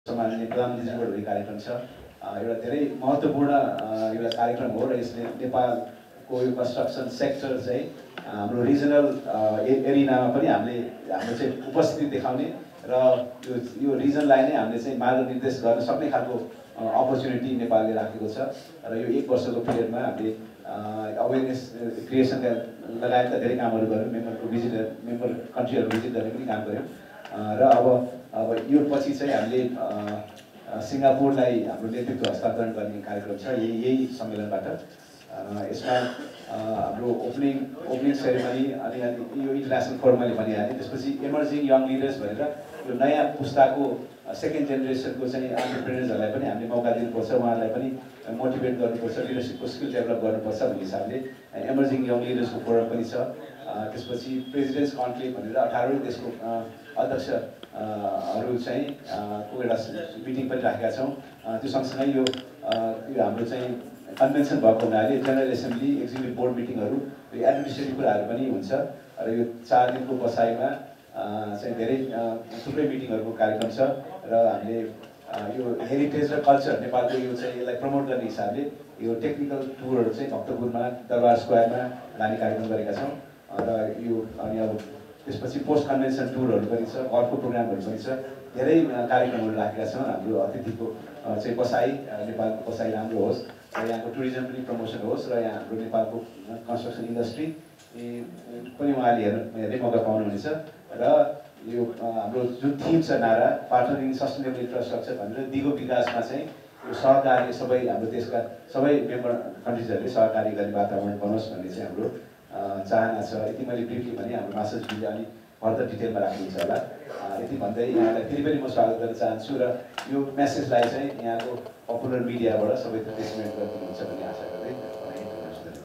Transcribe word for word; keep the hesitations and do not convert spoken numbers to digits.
सम्माननीय प्रधानमन्त्रीजीबाट हुने कार्यक्रम छ। एउटा धेरै महत्त्वपूर्ण एउटा कार्यक्रम हो र यसले नेपालको यो कन्स्ट्रक्सन सेक्टर चाहिँ हाम्रो रिजनल एरिनामा पनि हामीले हाम्रो चाहिँ उपस्थिति देखाउने र यो यो रिजनलाई नै हामीले चाहिँ मार्गनिर्देश गर्न सक्ने खालको अपर्च्युनिटी नेपालले राखेको छ र यो एक वर्षको पिरियडमा हामीले अवेरनेस क्रिएसनका लगायतका धेरै कामहरू गऱ्यौँ। मेम्बरको भिजिट मेम्बर कन्ट्रीहरू भिजिट गर्ने पनि काम गऱ्यौँ र अब अब यो पछि चाहिँ हामीले सिङ्गापुरलाई हाम्रो नेतृत्व हस्तान्तरण गर्ने कार्यक्रम छ यही यही सम्मेलनबाट। यसमा हाम्रो ओपनिङ ओपनिङ सेरेमनी अनि यो इन्टरनेसनल फोरम मैले भनिहालेँ। त्यसपछि इमर्जिङ यङ लिडर्स भनेर यो नयाँ पुस्ताको सेकेन्ड जेनेरेसनको चाहिँ एन्टरप्रेनर्सहरूलाई पनि हामीले मौका दिनुपर्छ, उहाँहरूलाई पनि मोटिभेट गर्नुपर्छ, लिडरसिपको स्किल डेभलप गर्नुपर्छ भन्ने हिसाबले इमर्जिङ यङ लिडर्सको फोरम पनि छ। त्यसपछि प्रेसिडेन्ट्स कन्क्लेभ भनेर अठारौँ देशको अध्यक्षहरू चाहिँ को एउटा मिटिङ पनि राखेका छौँ। त्यो सँगसँगै यो यो हाम्रो चाहिँ कन्भेन्सन भएको हुनाले जेनरल एसेम्ब्ली एक्जिक्युटिभ बोर्ड मिटिङहरू यो एडमिनिस्ट्रेटिभ कुराहरू पनि हुन्छ र यो चार दिनको बसाइमा चाहिँ धेरै थुप्रै मिटिङहरूको कार्यक्रम छ र हामीले यो हेरिटेज र कल्चर नेपालको यो चाहिँ यसलाई प्रमोट गर्ने हिसाबले यो टेक्निकल टुरहरू चाहिँ भक्तपुरमा दरबार स्क्वायरमा लाने कार्यक्रम गरेका छौँ र यो अनि अब त्यसपछि पोस्ट कन्भेन्सन टुरहरू पनि छ, अर्को प्रोग्रामहरू पनि छ, धेरै कार्यक्रमहरू राखेका छौँ। हाम्रो अतिथिको चाहिँ बसाइ नेपालको बसाइ राम्रो होस् र यहाँको टुरिज्म पनि प्रमोसन होस् र यहाँ हाम्रो नेपालको कन्स्ट्रक्सन इन्डस्ट्री पनि उहाँले हेर्नु हेर्ने मौका पाउनुहुनेछ र यो हाम्रो जुन थिम छ नारा पार्टनर इन सस्टेनेबल इन्फ्रास्ट्रक्चर भनेर दिगो विकासमा चाहिँ यो सहकारी सबै हाम्रो देशका सबै मेम्बर कन्ट्रिजहरूले सहकारी गर्ने वातावरण बनोस् भन्ने चाहिँ हाम्रो चाहना छ। यति मैले ब्रिफली भने हाम्रो मास्टर्सले अलिक फर्दर डिटेलमा राख्नुहुन्छ होला। यति भन्दै यहाँलाई फेरि पनि म स्वागत गर्न चाहन्छु र यो मेसेजलाई चाहिँ यहाँको पपुलर मिडियाबाट सबैले डिस्ट्रिब्युट गरिदिनुहुन्छ भन्ने